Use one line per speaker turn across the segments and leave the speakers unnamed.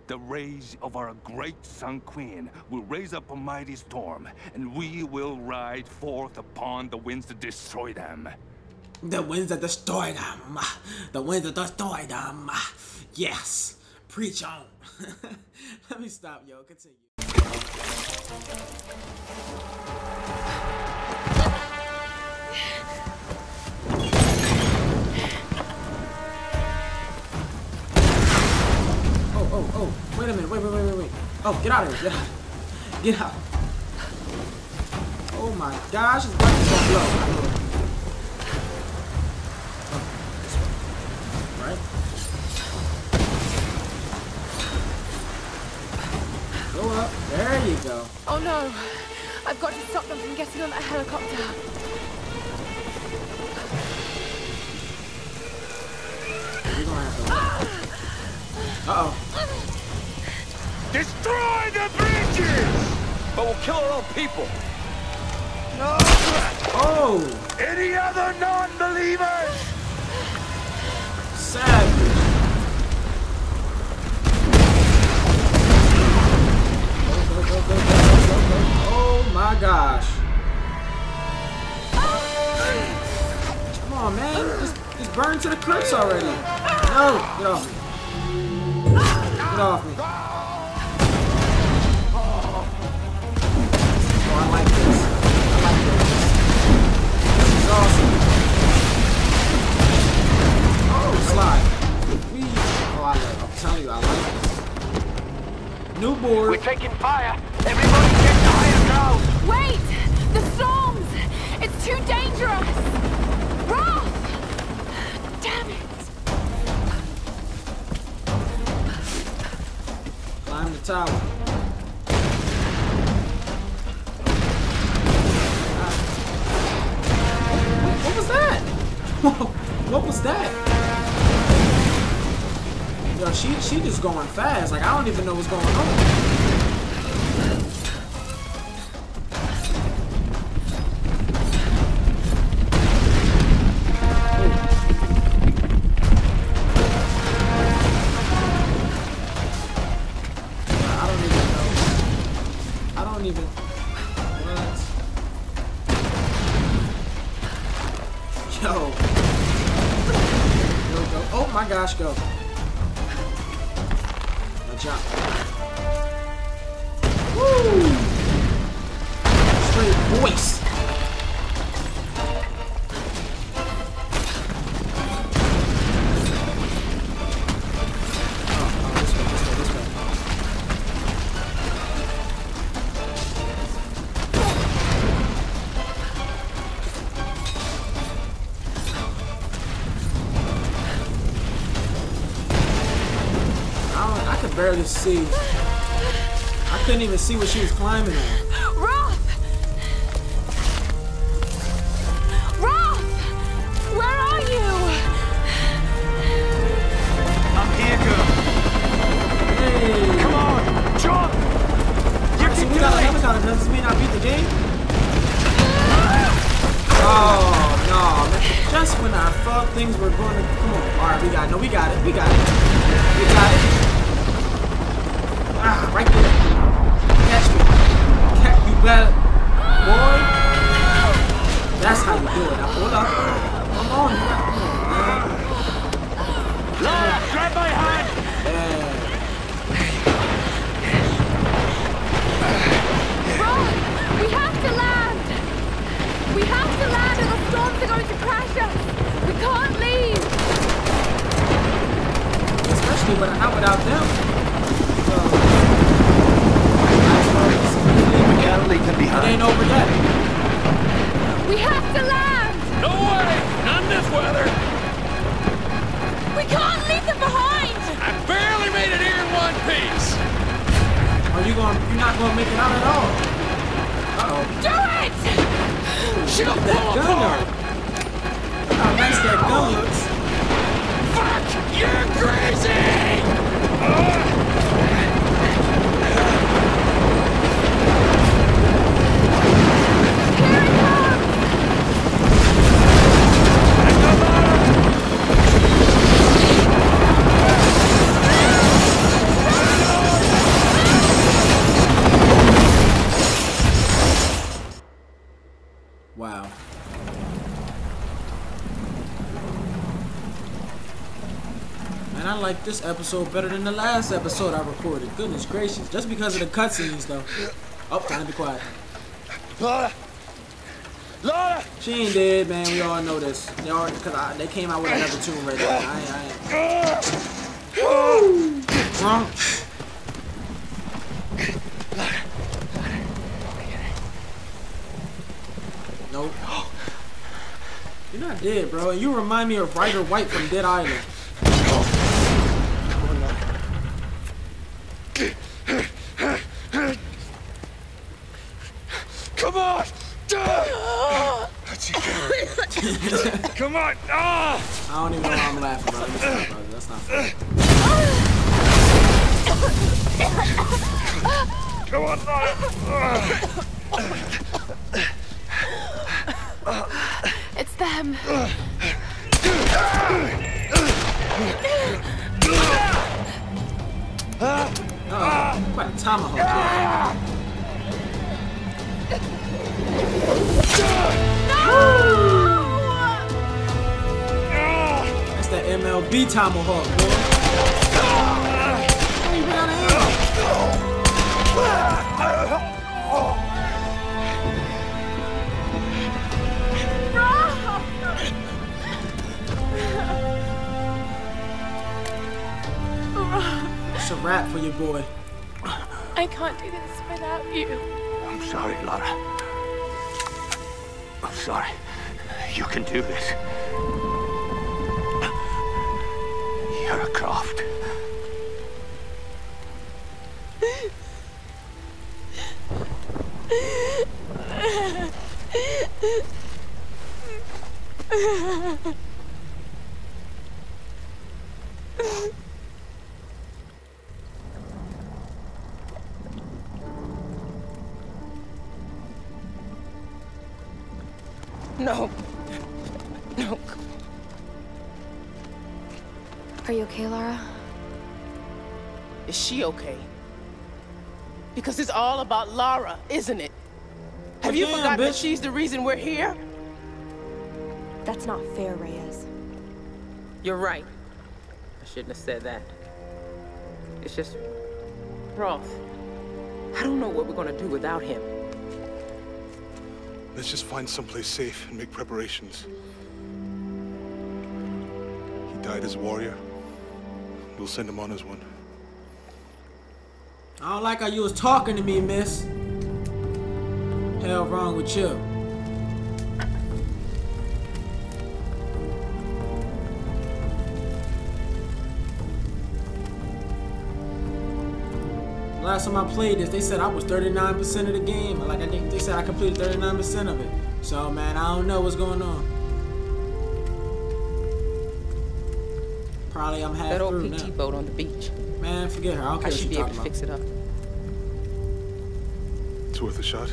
The rays of our great Sun Queen will raise up a mighty storm, and we will ride forth upon the winds to destroy them.
The winds that destroy them. The winds that destroy them. Yes. Preach on. Let me stop, yo. Continue. Oh, wait a minute, wait. Oh, get out of here, get out. Oh my gosh, it's about to blow. Oh, this way. Right? Go up, there you go.
Oh no, I've got to stop them from getting on that helicopter.
We're gonna have to... Uh-oh.
Destroy the bridges! But we'll kill our own people. No!
Oh!
Any other non-believers?
Savage. Go. Oh my gosh. Come on, man. Just burn to the crisp already. No! Get off me. Get off me. Oh, I like this. This is awesome. Oh, slide. Oh, I like it. I'm telling you, I like this. New board.
We're taking fire. Everybody get to higher ground.
Wait! The storms! It's too dangerous! Roth! Damn it!
Climb the tower. What was that? What was that? Yo, she just going fast. Like, I don't even know what's going on. Gosh, go. Now jump. Woo! Straight voice. Oh, this way. I could barely see. I couldn't even see what she was climbing at.
Roth! Roth! Where are you?
I'm here, girl.
Hey!
Come on, jump! You
So
can
we
do
got a
it!
helicopter. Does this mean I beat the game? Oh no! Man. Just when I thought things were going to come on. All right, we got it. No, we got it. We got it. Ah, right there. Catch me. You better. Boy. That's how you do it. Now pull up. Come on.
Lara, grab my hand!
Yeah.
Roth! We have to land! We have to land or the storms are going to crash us! We can't leave!
Especially not without them.
We can't leave them
It
behind.
ain't over yet.
We have to land!
No way! Not in this weather!
We can't leave them behind!
I barely made it here in one piece!
You're not gonna make it out at all. Uh-oh.
Do it!
She'll
Look at that
pull
gun
apart!
though. How nice that gun looks.
Fuck! You're crazy!
like this episode better than the last episode I recorded. Goodness gracious. Just because of the cutscenes, though. Oh, time to be quiet.
Lara! Lara!
She ain't dead, man. We all know this. They came out with another Tomb Raider. Wrong. Nope. You're not dead, bro. And you remind me of Ryder White from Dead Island.
Come on! Come on!
I don't even know why I'm laughing, bro. That's not fair.
Come on,
It's them.
What a tomahawk. That's that MLB tomahawk, boy. Hey, we got It's a wrap for your boy.
I can't do this without you.
I'm sorry, Lara. I'm sorry. You can do this. Lara Croft.
No. No.
Are you okay, Lara?
Is she okay? Because it's all about Lara, isn't it? Have you forgotten that she's the reason we're here?
That's not fair, Reyes.
You're right. I shouldn't have said that. It's just... Roth. I don't know what we're gonna do without him.
Let's just find someplace safe and make preparations. He died as a warrior. We'll send him on as one.
I don't like how you was talking to me, miss. Hell wrong with you? Last time I played this, they said I was 39% of the game. Like, I think they said I completed 39% of it. So, man, I don't know what's going on. Probably I'm half
that old
through
PT
now.
boat on the beach.
Man, forget her. I don't care
I
what
should
she's
be able
talking
to
about.
fix it up.
It's worth a shot.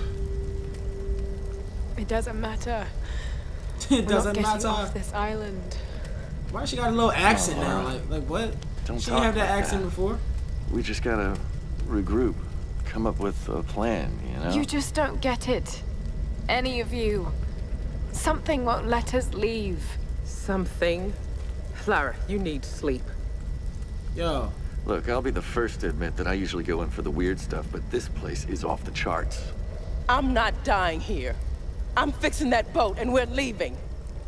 It doesn't matter.
It doesn't
We're not getting
matter.
off this island.
Why she got a little accent now? Like what?
Don't
She
talk
didn't have that
like
accent before.
We just gotta regroup, come up with a plan, you know?
You just don't get it. Any of you. Something won't let us leave.
Something? Lara, you need sleep.
Yo.
Look, I'll be the first to admit that I usually go in for the weird stuff, but this place is off the charts.
I'm not dying here. I'm fixing that boat and we're leaving.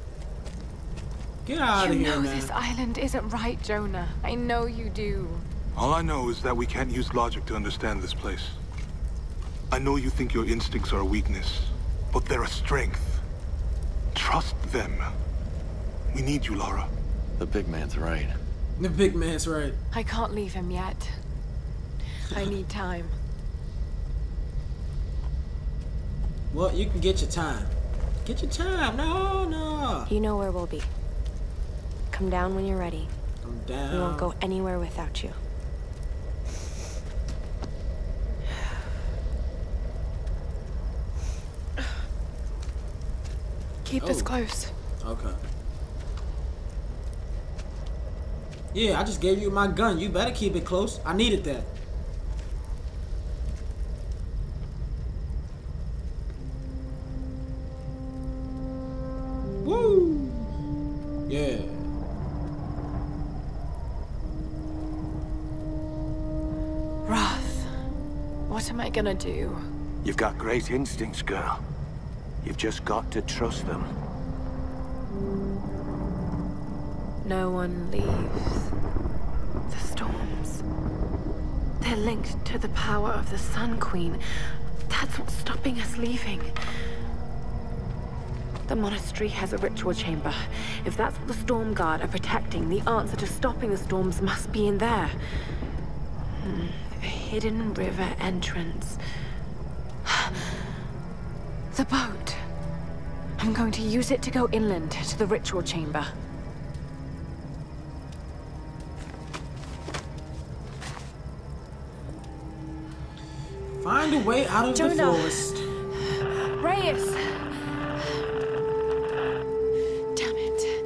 Get out of
You
here,
know
man.
this island isn't right, Jonah. I know you do.
All I know is that we can't use logic to understand this place. I know you think your instincts are a weakness, but they're a strength. Trust them. We need you, Lara.
The big man's right.
The big man's right.
I can't leave him yet. I need time.
Well, you can get your time. Get your time. No.
You know where we'll be. Come down when you're ready.
I'm down.
We won't go anywhere without you.
Keep this close.
Okay. Yeah, I just gave you my gun. You better keep it close. I needed that. Woo! Yeah.
What am I gonna do?
You've got great instincts, girl. You've just got to trust them.
No one leaves. The storms. They're linked to the power of the Sun Queen. That's what's stopping us leaving. The monastery has a ritual chamber. If that's what the Storm Guard are protecting, the answer to stopping the storms must be in there. A hidden river entrance. The boat. I'm going to use it to go inland to the ritual chamber.
Find a way out of the forest.
Reyes! Damn it.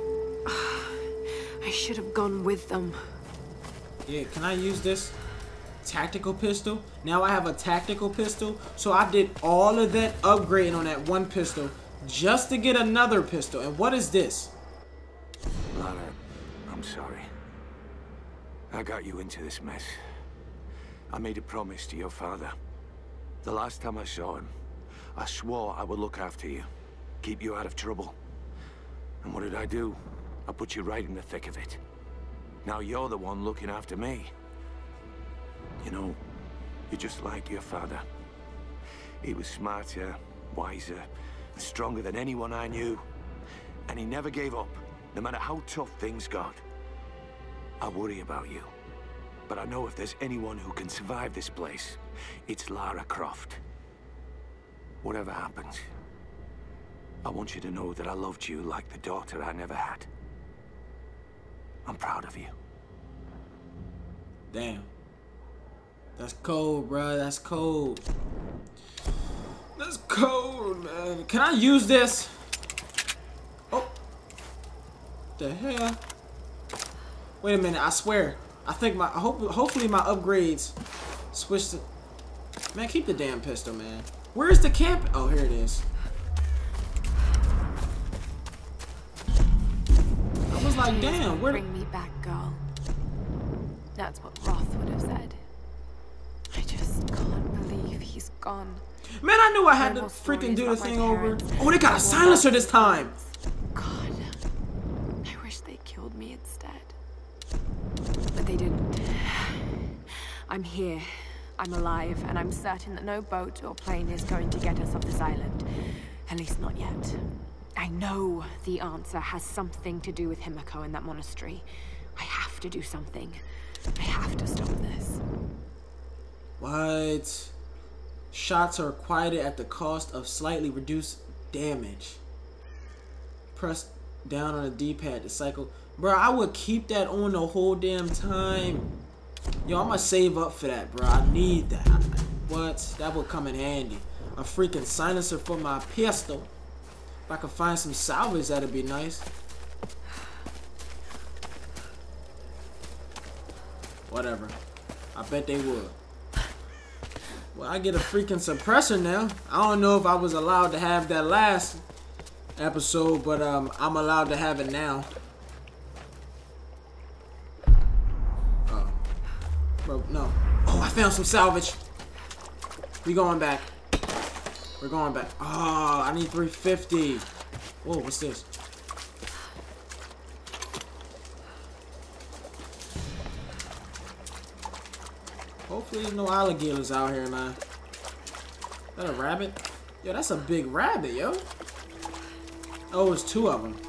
I should have gone with them.
Yeah, can I use this tactical pistol? Now I have a tactical pistol. So I did all of that upgrading on that one pistol just to get another pistol. And what is this?
Lara, I'm sorry. I got you into this mess. I made a promise to your father. The last time I saw him, I swore I would look after you, keep you out of trouble. And what did I do? I put you right in the thick of it. Now you're the one looking after me. You know, you're just like your father. He was smarter, wiser, and stronger than anyone I knew. And he never gave up, no matter how tough things got. I worry about you. But I know if there's anyone who can survive this place, it's Lara Croft. Whatever happens, I want you to know that I loved you like the daughter I never had. I'm proud of you.
Damn. That's cold, bro. That's cold. That's cold, man. Can I use this? Oh. The hell? Wait a minute. I swear. I think hopefully my upgrades switch to... Man, keep the damn pistol, man. Where's the camp? Oh, here it is. I was like, damn, where...
Bring me back, girl. That's what Roth would have said. I just can't believe he's gone.
Man, I knew I had to freaking do the thing over. Oh, they got a silencer this time.
God, I wish they killed me instead. But they didn't. I'm here. I'm alive, and I'm certain that no boat or plane is going to get us off this island. At least not yet. I know the answer has something to do with Himiko and that monastery. I have to do something. I have to stop this.
What? Shots are quieted at the cost of slightly reduced damage. Press down on the D-pad to cycle. Bro, I would keep that on the whole damn time. Yo, I'm gonna save up for that, bro. I need that. What? That would come in handy. A freaking silencer for my pistol. If I could find some salvage, that'd be nice. Whatever. I bet they would. Well, I get a freaking suppressor now. I don't know if I was allowed to have that last episode, but I'm allowed to have it now. Oh. Bro, no. Oh, I found some salvage. We going back. We're going back. Oh, I need 350. Whoa, what's this? Hopefully there's no alligators out here, man. Is that a rabbit? Yo, that's a big rabbit, yo. Oh, it's two of them.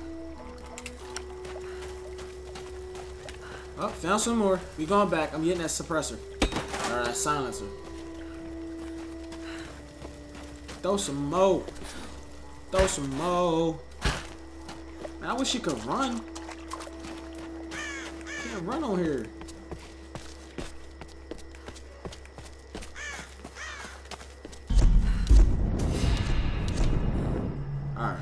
Oh, found some more. We going back. I'm getting that suppressor. Or that silencer. Throw some more. Throw some more. Man, I wish you could run. Can't run on here. Alright.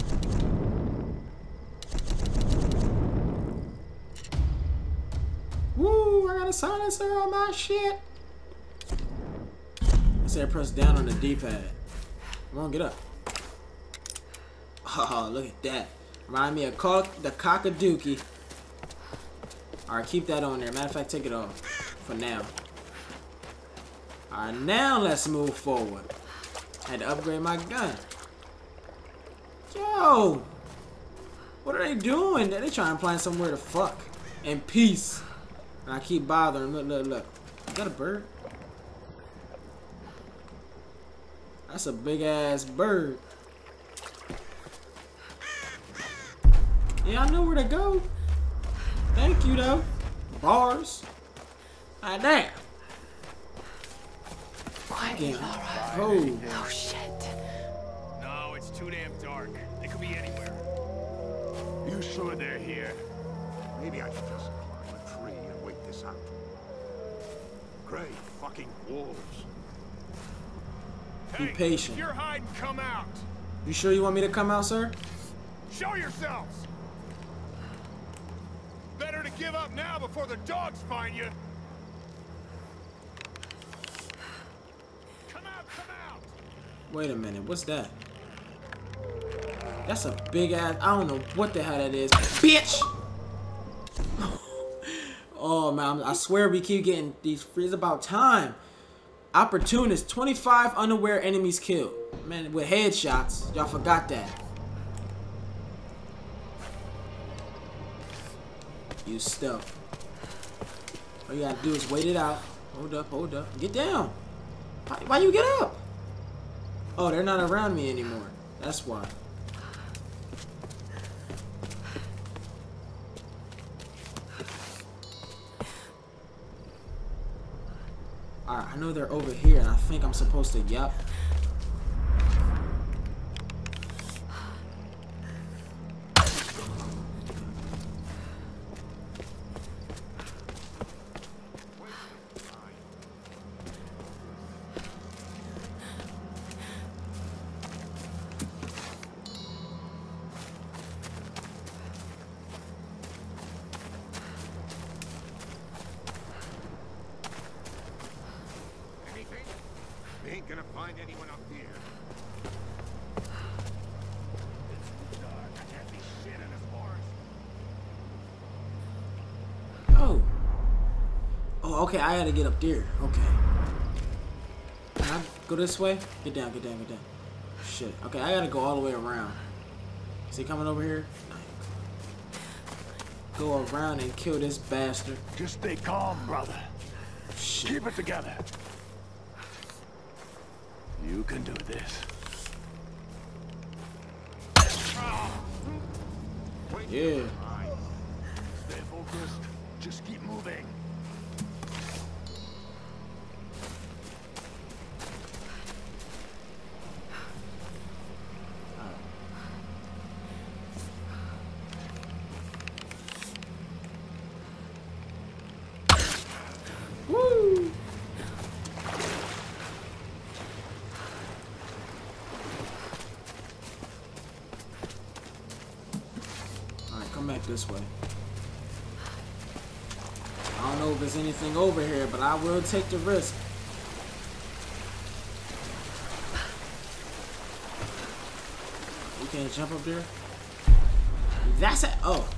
Woo! I got a silencer on my shit. I said press down on the D-pad. Come on, get up. Oh, look at that. Remind me of the cockadookie. Alright, keep that on there. Matter of fact, take it off. For now. Alright, now let's move forward. Had to upgrade my gun. Yo! What are they doing? They trying to plan somewhere to fuck. In peace. And I keep bothering. Look, look, look. Is that a bird? That's a big ass bird. Yeah, I know where to go. Thank you, though. Bars. Ah, damn.
Quietly, Lara.
Oh.
Oh, shit.
No, it's too damn dark. They could be anywhere.
You sure they're here? Maybe I should just climb a tree and wait this out. Great fucking wolves.
Be patient.
If you're hiding, come out.
You sure you want me to come out, sir?
Show yourselves. Better to give up now before the dogs find you. Come out, come out.
Wait a minute, what's that? That's a big ass, I don't know what the hell that is. Bitch! Oh man, I swear we keep getting these free. It's about time. Opportunist, 25 unaware enemies killed. Man, with headshots. Y'all forgot that. Use stealth. All you gotta do is wait it out. Hold up, hold up. Get down. Why you get up? Oh, they're not around me anymore. That's why. Alright, I know they're over here, and I think I'm supposed to, yup.
We ain't gonna find anyone up here. It's dark. I can't see shit in this forest.
Oh. Oh, okay, I gotta get up there. Okay. Can I go this way? Get down, get down, get down. Shit. Okay, I gotta go all the way around. Is he coming over here? Go around and kill this bastard.
Just stay calm, brother.
Shit.
Keep it together. You can do this.
Yeah.
Stay focused. Just keep moving.
Woo! Alright, come back this way. I don't know if there's anything over here, but I will take the risk. You can't jump up there? That's it! Oh.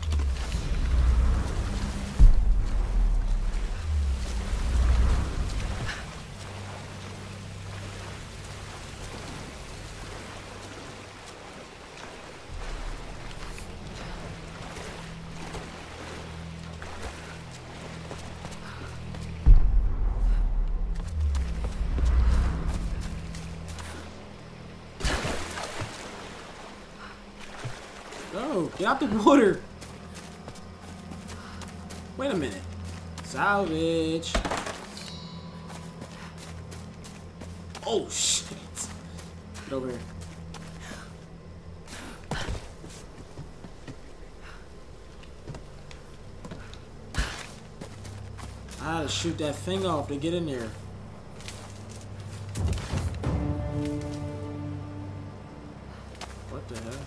No, get out the water. Wait a minute. Salvage. Oh shit. Get over here. I had to shoot that thing off to get in there. What the hell?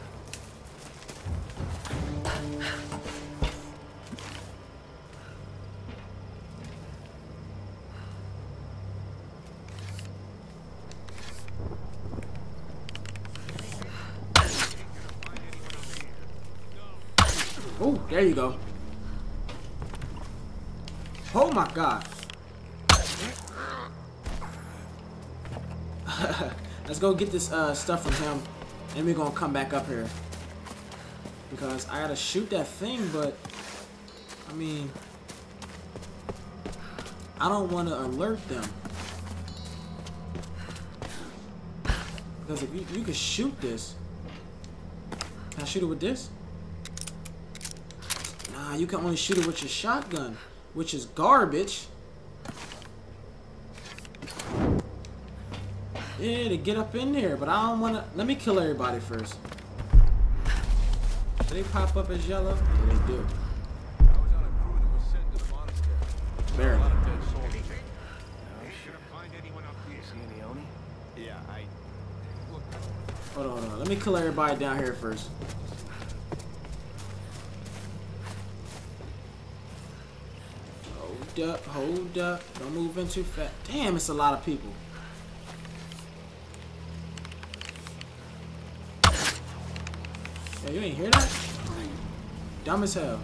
Oh, there you go. Oh my god. Let's go get this stuff from him, and we're gonna come back up here because I gotta shoot that thing. But I mean, I don't want to alert them because if you can shoot this, can I shoot it with this? Nah, you can only shoot it with your shotgun, which is garbage. Yeah, to get up in there, but I don't want to. Let me kill everybody first. Do they pop up as yellow? Yeah, they do.
I was on a crew that was sent to the monastery.
Barely.
A lot of dead soldiers. Find anyone up here? See any Oni? Yeah,
Hold on. Let me kill everybody down here first. Hold up. Don't move in too fast. Damn, it's a lot of people. Yeah, you ain't hear that? Dumb as hell.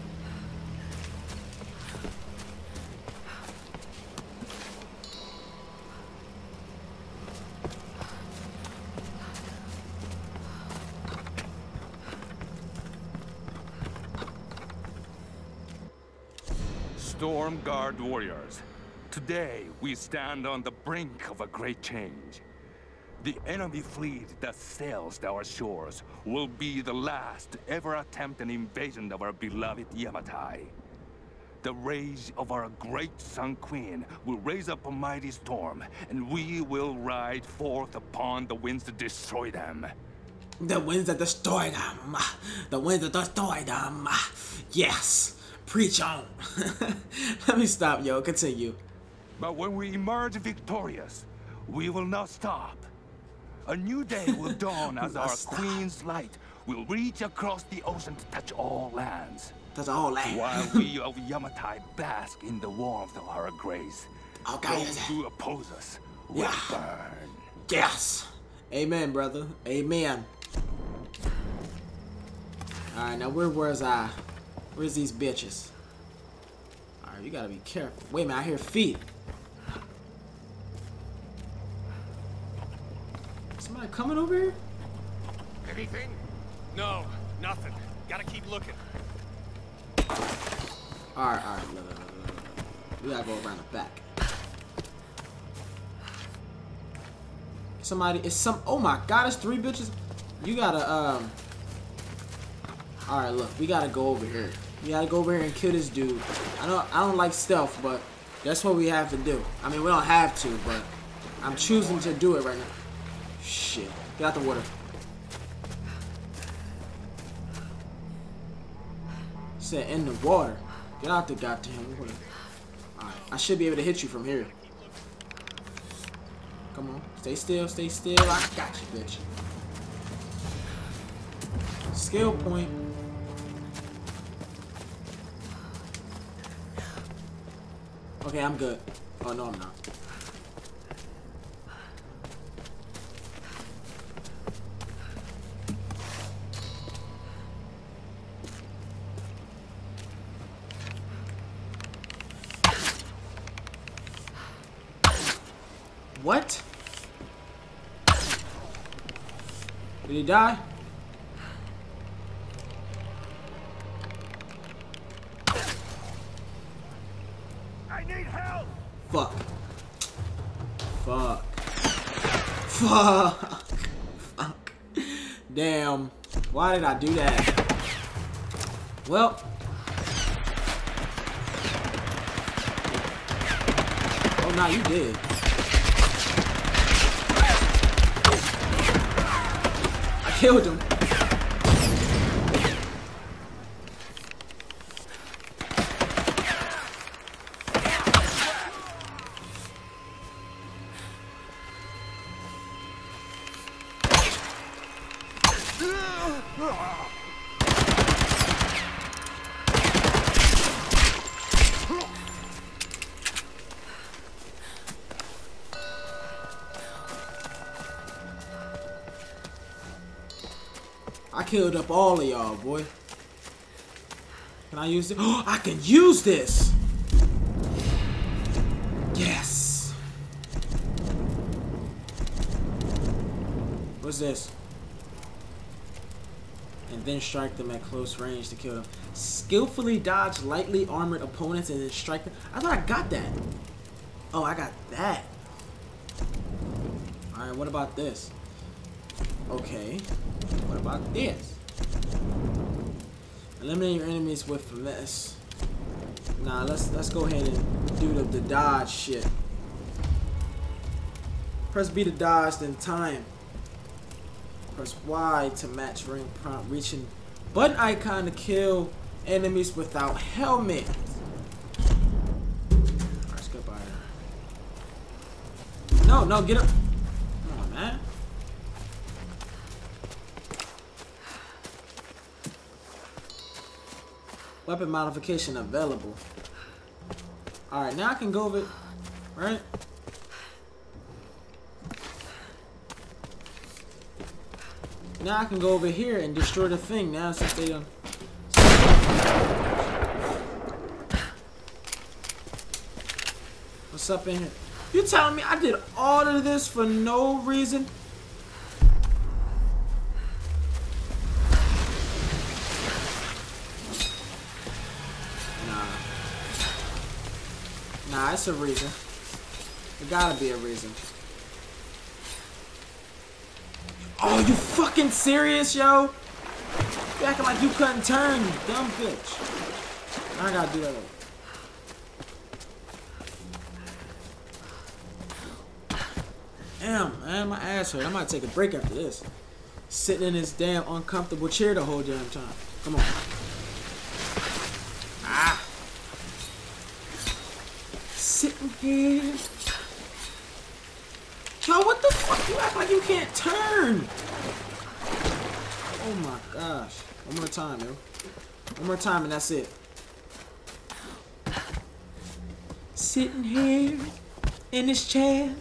Storm Guard warriors, today we stand on the brink of a great change. The enemy fleet that sails our shores will be the last to ever attempt an invasion of our beloved Yamatai. The rage of our great Sun Queen will raise up a mighty storm, and we will ride forth upon the winds to destroy them.
The winds that destroy them. The winds that destroy them. Yes. Preach on. Let me stop, yo. Continue.
But when we emerge victorious, we will not stop. A new day will dawn as our Queen's light will reach across the ocean to touch all lands.
Touch all lands.
While we of Yamatai bask in the warmth of her grace,
okay.
Those who oppose us will burn.
Yes. Amen, brother. Amen. Alright, now where was I? Where's these bitches? Alright, you gotta be careful. Wait a minute, I hear feet. Somebody coming over here?
Anything? No, nothing. Gotta keep looking.
Alright. Look. We gotta go around the back. Somebody, oh my god, it's 3 bitches. You gotta, alright, look, we gotta go over here. We gotta go over here and kill this dude. I don't like stealth, but that's what we have to do. I mean, we don't have to, but I'm choosing to do it right now. Shit. Get out the water. Said in the water. Get out the goddamn water. Alright, I should be able to hit you from here. Come on. Stay still, stay still. I got you, bitch. Skill point. Okay, I'm good. Oh, no, I'm not. What? Did he die?
I need help!
Fuck. Damn. Why did I do that? Well. Oh, nah, you did. I killed him. I killed up all of y'all, boy. Can I use it? Oh, I can use this! Yes! this? And then strike them at close range to kill them. Skillfully dodge lightly armored opponents and then strike them. I thought I got that. Oh, I got that. Alright, what about this? Okay. What about this? Eliminate your enemies with finesse. Nah, let's go ahead and do the dodge shit. Press B to dodge, then time. Press Y to match ring prompt, reaching button icon to kill enemies without helmet. Alright, let's go by here. No, get up. Come on, man. Weapon modification available. Alright, now I can go over it. Right? Now I can go over here and destroy the thing now since they done. What's up in here? You telling me I did all of this for no reason? Nah, it's a reason. There gotta be a reason. Oh, you fucking serious, yo? You acting like you couldn't turn, you dumb bitch. I gotta do that. Damn, man, my ass hurt. I might take a break after this. Sitting in this damn uncomfortable chair the whole damn time. Come on. Ah. Sitting here. Yo, what the fuck? You act like you can't turn. Oh my gosh. One more time, yo. One more time and that's it. Sitting here in this chair.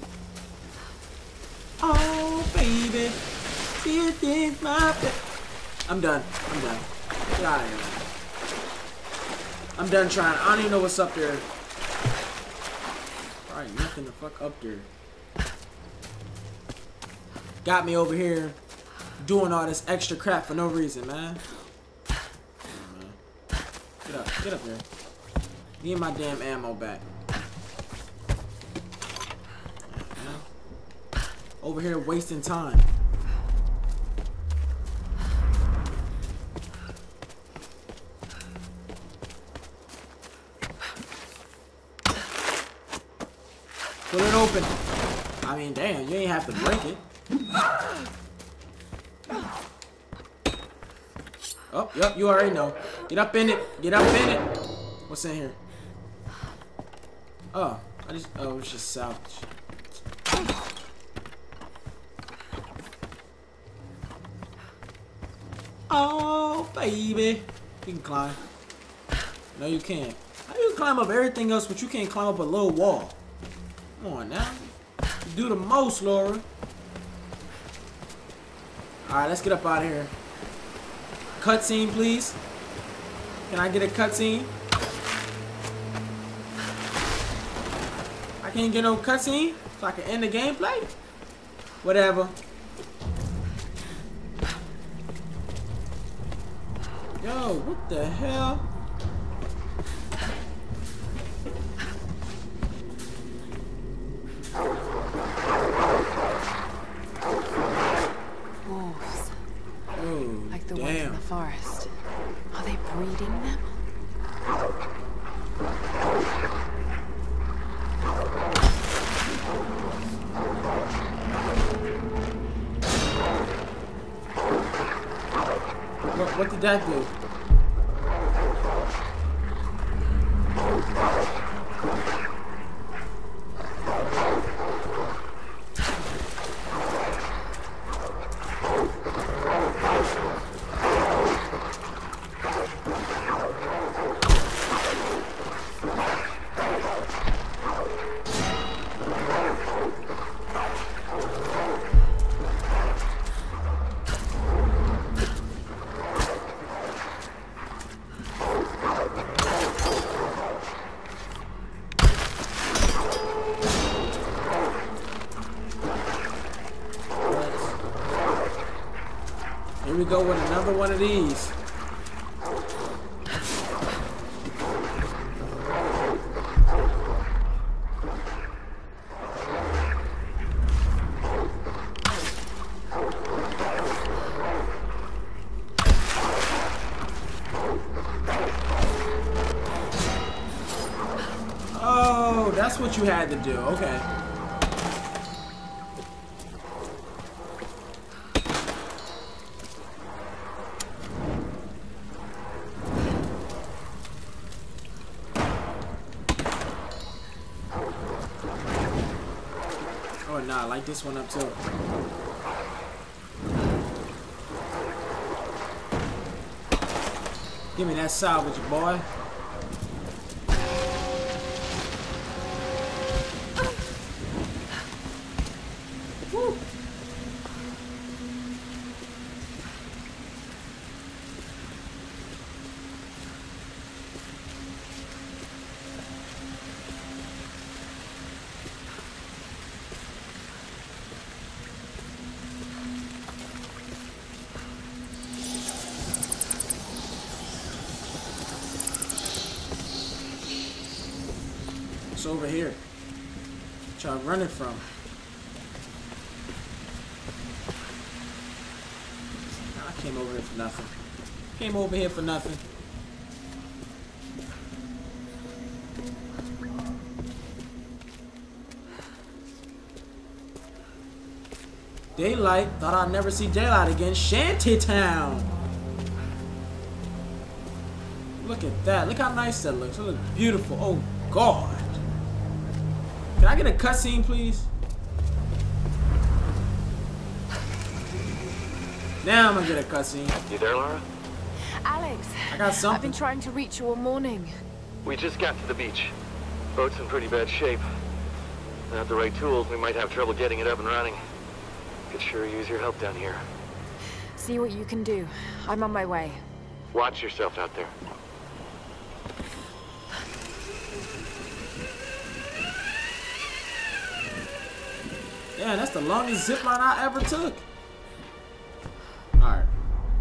Oh, baby. This is my bed. I'm done. I'm done. Get out of here, man. I'm done trying. I don't even know what's up there. Alright, nothing the fuck up there. Got me over here doing all this extra crap for no reason, man. Come on, man. Get up here. Need my damn ammo back. Yeah. Over here wasting time. Pull it open. I mean, damn, you ain't have to break it. Oh, yep, you already know. Get up in it. Get up in it. What's in here? Oh, it's just salvage. Oh, baby. You can climb. No, you can't. How do you climb up everything else, but you can't climb up a little wall? Come on now. You do the most, Laura. Alright, let's get up out of here. Cutscene, please. Can I get a cutscene? I can't get no cutscene, so I can end the gameplay? Whatever. Yo, what the hell?
Wolves.
Oh,
Like the
damn.
ones in the forest. Are they breeding them?
What did that do? go with another one of these. Oh, that's what you had to do. Okay. Oh, nah, I like this one up too. Give me that salvage, boy. Woo. It's over here. What y'all running from? I came over here for nothing. Came over here for nothing. Daylight. Thought I'd never see daylight again. Shantytown. Look at that. Look how nice that looks. It looks beautiful. Oh, God. Can I get a cutscene, please? Now I'm gonna get a cutscene.
You there, Lara?
Alex,
I got something.
I've been trying to reach you all morning.
We just got to the beach. Boat's in pretty bad shape. Without the right tools, we might have trouble getting it up and running. Could sure use your help down here.
See what you can do. I'm on my way.
Watch yourself out there.
Yeah, that's the longest zipline I ever took. Alright.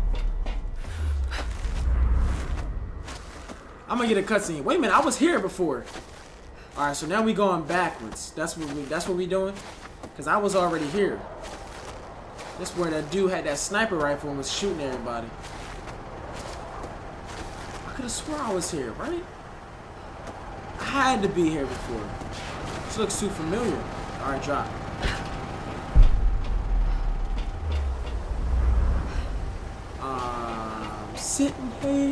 I'm gonna get a cutscene. Wait a minute, I was here before. Alright, so now we going backwards. That's what we doing? Cause I was already here. This is where that dude had that sniper rifle and was shooting everybody. I could have swore I was here, right? I had to be here before. This looks too familiar. Alright, drop. Sitting here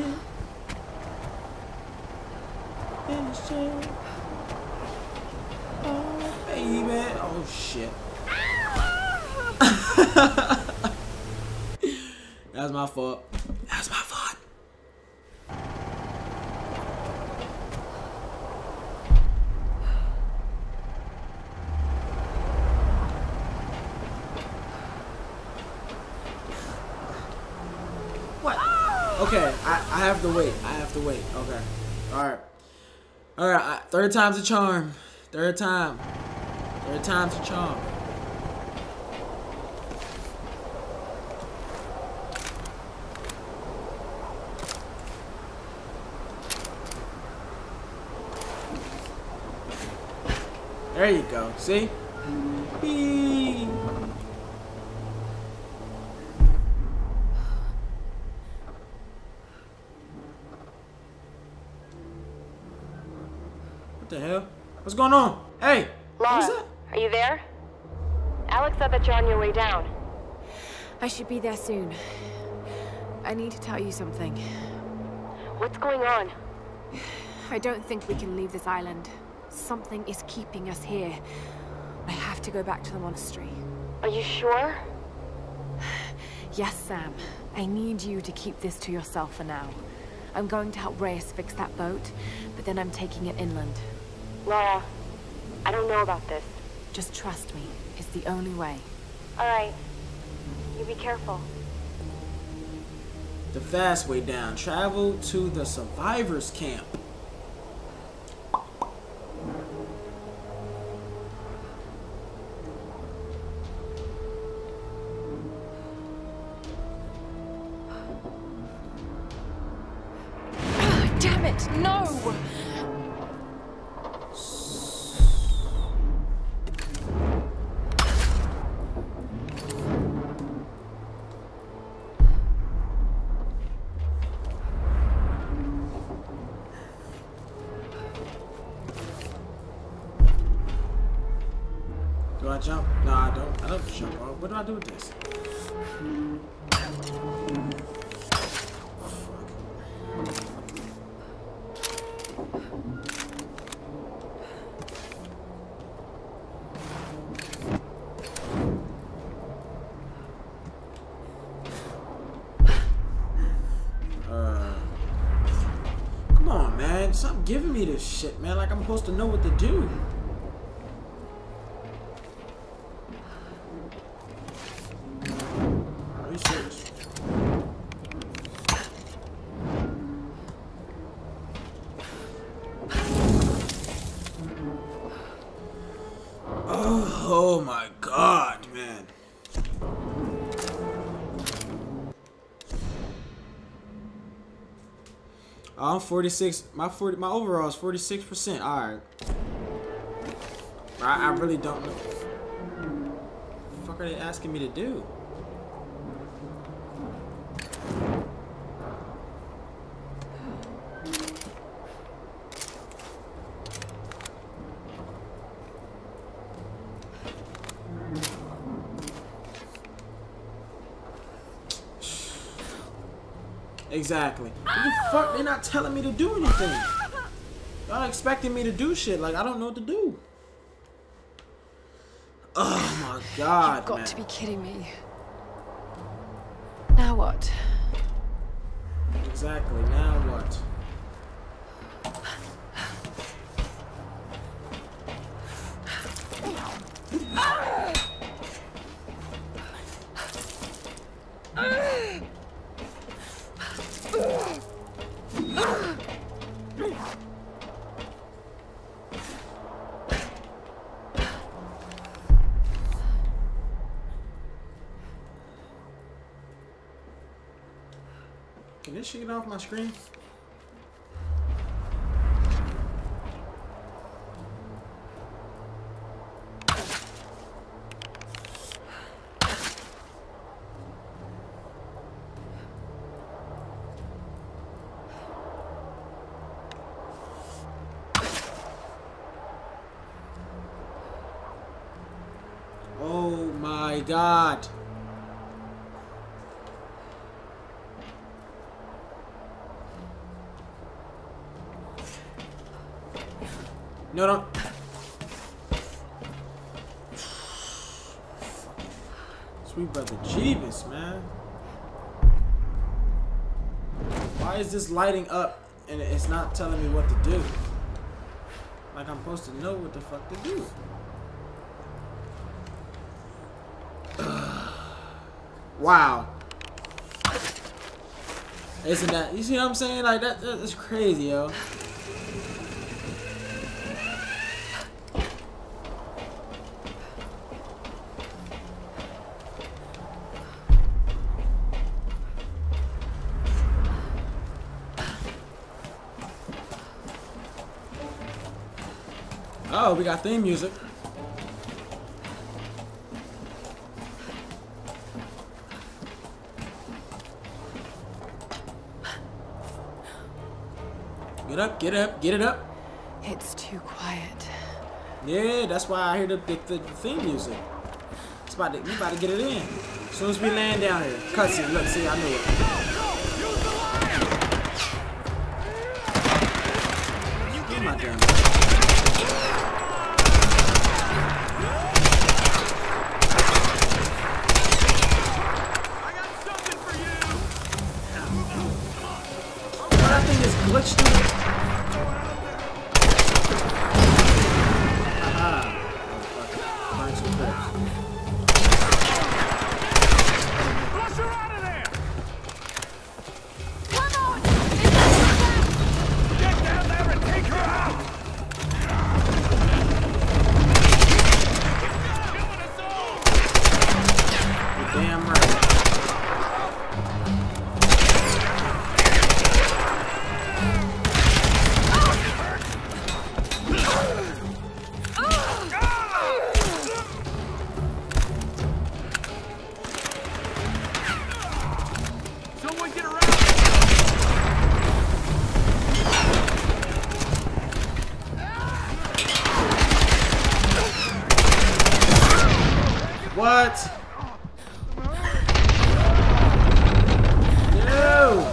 in the chair. Oh, baby. Oh, shit. That's my fault. That's my fault. What? Okay, I have to wait. I have to wait. Okay. Alright. Alright, third time's a charm. Third time. Third time's a charm. There you go. See? Whee! What the hell? What's going on? Hey!
Lara,
Who's that?
are you there? Alex said that you're on your way down.
I should be there soon. I need to tell you something.
What's going on?
I don't think we can leave this island. Something is keeping us here. I have to go back to the monastery.
Are you sure?
Yes, Sam. I need you to keep this to yourself for now. I'm going to help Reyes fix that boat, but then I'm taking it inland.
Lara, I don't know about this.
Just trust me. It's the only way.
All right. You be careful.
The fast way down. Travel to the survivors camp.
No!
Do I jump? No, I don't. I don't jump off. What do I do with this? Come on, man. Stop giving me this shit, man. Like I'm supposed to know what to do. Are you serious? Oh my God, man. I'm 46. My overall is 46%. All right. I really don't know. What the fuck are they asking me to do? Exactly. What the fuck? They're not telling me to do anything. Y'all expecting me to do shit like I don't know what to do. Oh my God,
You've got
man.
to be kidding me. Now what?
Exactly. Now what? Can this shit get off my screen? Oh my God. No, don't. Sweet brother Jeebus, man. Why is this lighting up and it's not telling me what to do? Like I'm supposed to know what the fuck to do. Wow. Isn't that, you see what I'm saying? Like that's crazy, yo. Oh, we got theme music. Get up, get up, get it up.
It's too quiet.
Yeah, that's why I hear the theme music. It's about to, we about to get it in. As soon as we land down here. Cutscene, look, see, I knew it. Get my damn. That thing is glitched through it.
Flush her out of there!
Come on!
Get down there and take her out!
You're damn right. What? No!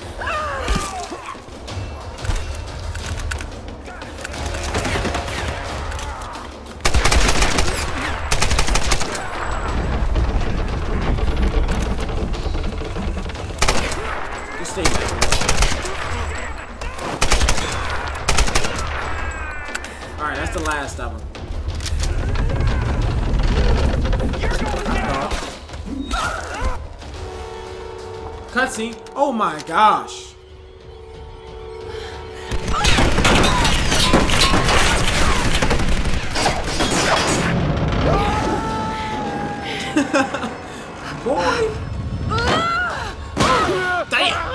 Just stay back. Alright, that's the last of them. Cutscene. Oh my gosh. Boy. Damn.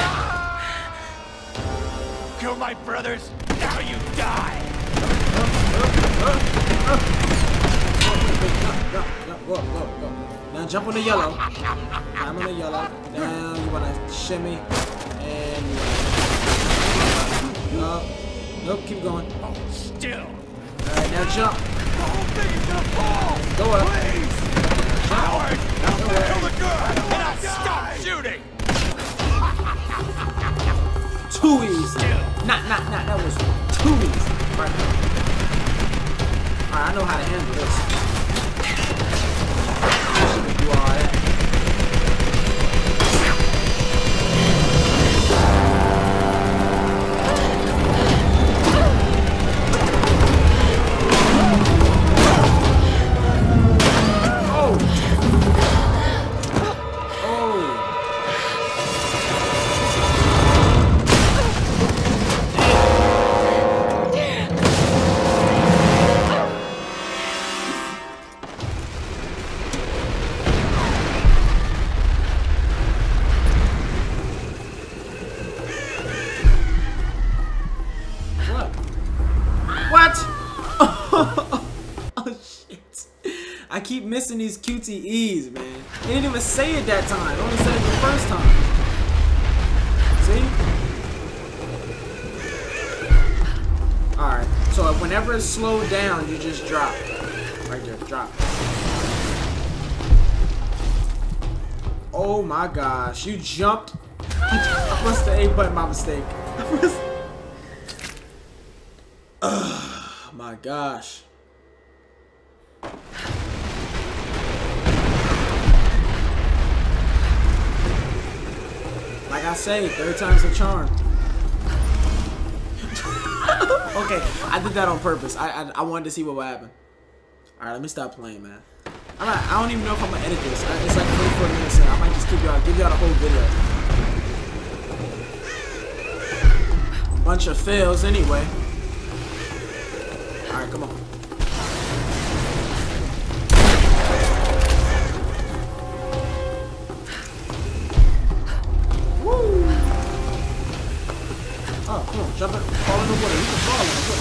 Kill my brothers, now you die!
Go. Now jump on the yellow. I'm on the yellow. Now you wanna shimmy. And you wanna... Nope, keep going.
Oh, still!
Alright, now jump.
The whole thing is gonna fall!
Go up.
Please! Howard! Help me kill the good! And I'll stop shooting!
Too easy. That was too easy. Right. Alright, I know how to handle this. Do all that. I keep missing these QTEs, man. They didn't even say it that time. They only said it the first time. See? Alright. So whenever it's slowed down, you just drop. Right there. Drop. Oh my gosh. You jumped. I pressed the A button by mistake. Oh my gosh. Like I say, third time's a charm. Okay, I did that on purpose. I wanted to see what would happen. Alright, let me stop playing, man. I don't even know if I'm gonna edit this. It's like 24 minutes in. I might just give y'all the whole video. Bunch of fails anyway. Alright, come on. Oh, come on, jump it, fall in the water. You can fall in the water.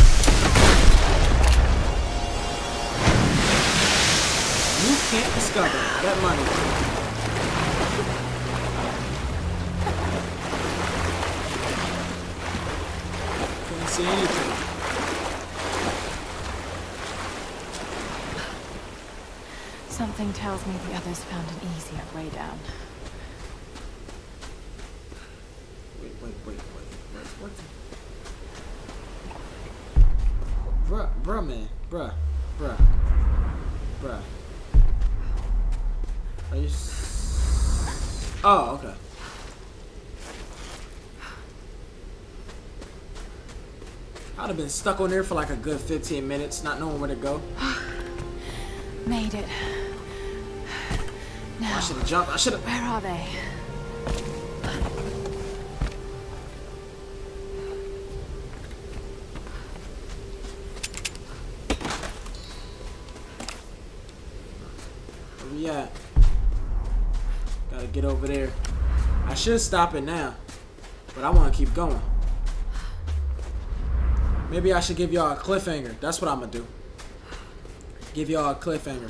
You can't discover that money. Couldn't see anything.
Something tells me the others found an easier way down.
Wait. What? Bruh, man. Bruh. Are you oh, okay. I'd have been stuck on there for like a good 15 minutes, not knowing where to go.
Made it. Now,
I should have jumped.
Where are they?
Where we at? Gotta get over there. I should stop it now, but I want to keep going. Maybe I should give y'all a cliffhanger. That's what I'm gonna do. Give y'all a cliffhanger.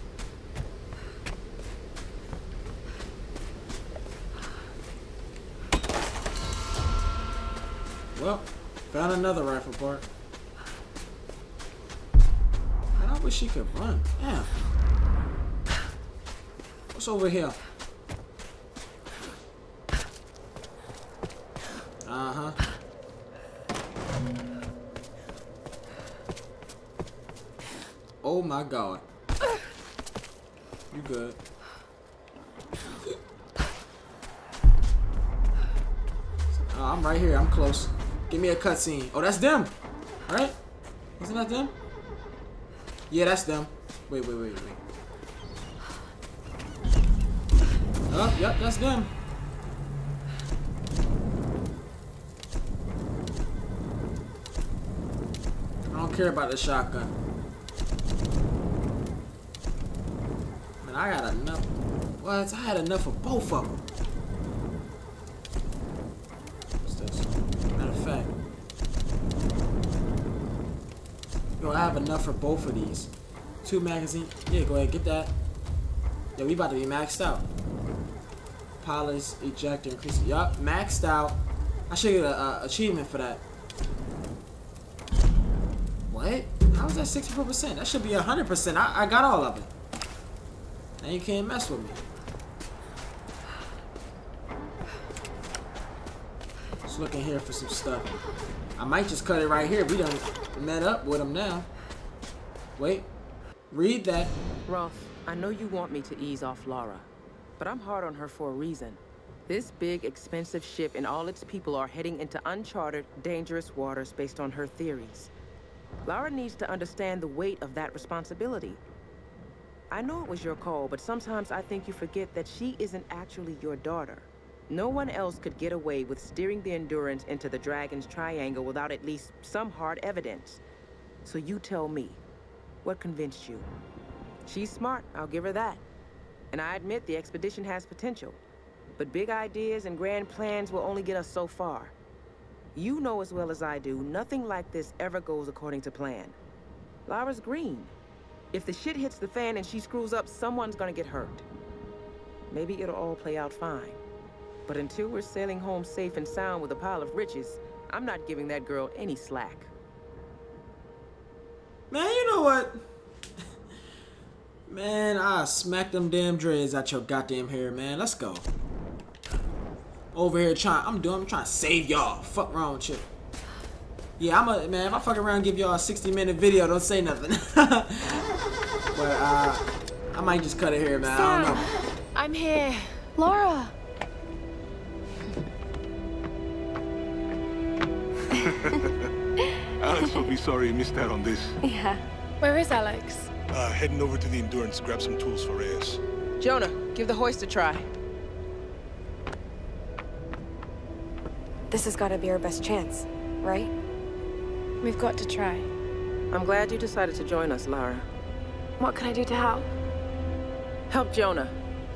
Well, found another rifle part. Man, I wish she could run. Yeah. What's over here? Uh-huh. Oh my god. You good. Oh, I'm right here. I'm close. Give me a cutscene. Oh, that's them. Right? Isn't that them? Yeah, that's them. Wait. Oh, yep, that's them. I don't care about the shotgun. Man, I got enough. What? I had enough of both of them. What's this? Matter of fact. Yo, I have enough for both of these. 2 magazines. Yeah, go ahead, get that. Yeah, we about to be maxed out. Pilots, ejector, increase. Yup, maxed out. I should get an achievement for that. What? How is that 64%? That should be 100%. I got all of it. And you can't mess with me. Just looking here for some stuff. I might just cut it right here. We done met up with him now. Wait. Read that.
Roth, I know you want me to ease off Lara, but I'm hard on her for a reason. This big, expensive ship and all its people are heading into uncharted, dangerous waters based on her theories. Lara needs to understand the weight of that responsibility. I know it was your call, but sometimes I think you forget that she isn't actually your daughter. No one else could get away with steering the Endurance into the Dragon's Triangle without at least some hard evidence. So you tell me, what convinced you? She's smart, I'll give her that. And I admit the expedition has potential. But big ideas and grand plans will only get us so far. You know as well as I do, nothing like this ever goes according to plan. Lara's green. If the shit hits the fan and she screws up, someone's gonna get hurt. Maybe it'll all play out fine. But until we're sailing home safe and sound with a pile of riches, I'm not giving that girl any slack.
Man, you know what? Man, I smack them damn dreads out your goddamn hair, man. Let's go. Over here I'm trying to save y'all. Fuck wrong with you. Yeah, man, if I fuck around and give y'all a 60-minute video, don't say nothing. But I might just cut it here, man.
Sam,
I don't know.
I'm here. Lara.
Alex will be sorry he missed out on this.
Yeah. Where is Alex?
Heading over to the Endurance to grab some tools for Reyes.
Jonah, give the hoist a try.
This has got to be our best chance, right?
We've got to try.
I'm glad you decided to join us, Lara.
What can I do to help?
Help Jonah.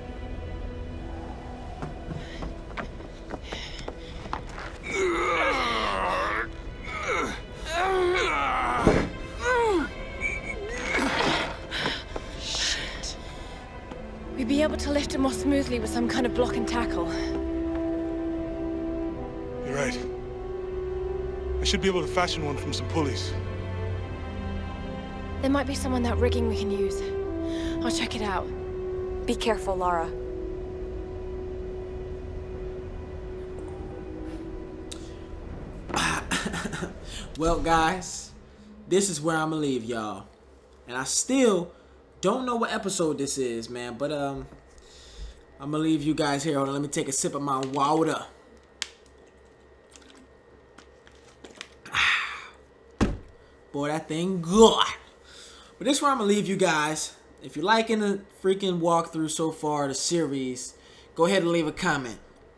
Shit. We'd be able to lift him more smoothly with some kind of block and tackle.
You're right. I should be able to fashion one from some pulleys.
There might be some on that rigging we can use. I'll check it out.
Be careful, Lara.
Well, guys, this is where I'm gonna leave y'all. And I still don't know what episode this is, man. But I'm gonna leave you guys here. Hold on, let me take a sip of my water. Boy, that thing good. But this is where I'm gonna leave you guys. If you're liking the freaking walkthrough so far, the series, go ahead and leave a comment.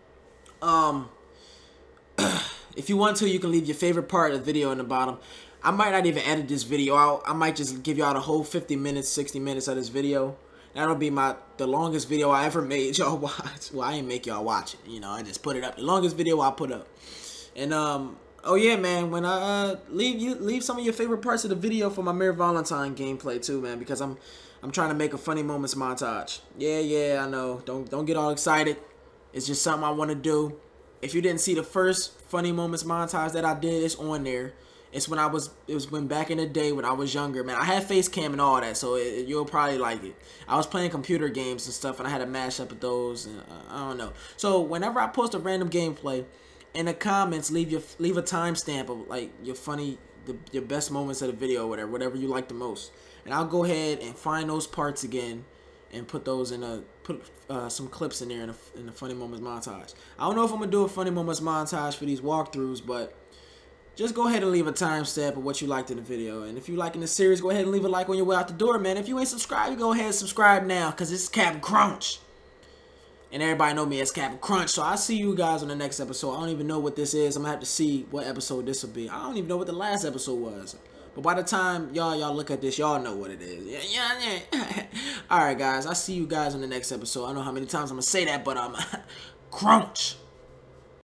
If you want to, you can leave your favorite part of the video in the bottom. I might not even edit this video out. I might just give y'all the whole 50 minutes, 60 minutes of this video. That'll be the longest video I ever made y'all watch. Well, I didn't make y'all watch it. You know, I just put it up. The longest video I put up. And oh yeah, man, when I leave some of your favorite parts of the video for my Mere Valentine gameplay too, man, because I'm trying to make a funny moments montage. Yeah, I know. Don't get all excited. It's just something I want to do. If you didn't see the first funny moments montage that I did, it's on there. It's when it was when back in the day when I was younger, man. I had face cam and all that, so you'll probably like it. I was playing computer games and stuff, and I had a mashup of those, and I don't know. So whenever I post a random gameplay, in the comments, leave a timestamp of like your best moments of the video, or whatever you like the most, and I'll go ahead and find those parts again, and put those in some clips in there in the funny moments montage. I don't know if I'm gonna do a funny moments montage for these walkthroughs, but just go ahead and leave a timestamp of what you liked in the video. And if you liking the series, go ahead and leave a like on your way out the door, man. If you ain't subscribed, go ahead and subscribe now, because it's Captain Crunch. And everybody know me as Captain Crunch. So I'll see you guys on the next episode. I don't even know what this is. I'm going to have to see what episode this will be. I don't even know what the last episode was. But by the time y'all look at this, y'all know what it is. Yeah. Alright, guys. I'll see you guys on the next episode. I don't know how many times I'm going to say that, but Crunch.